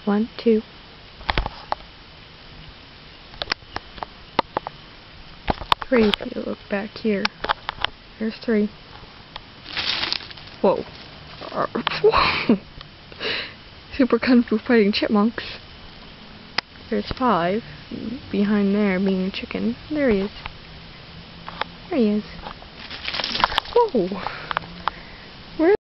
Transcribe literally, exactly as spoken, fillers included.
One, two. Three, if you look back here. There's three. Whoa. Super kunfu fighting chipmunks. There's five. Behind there being a chicken. There he is. There he is. Whoa.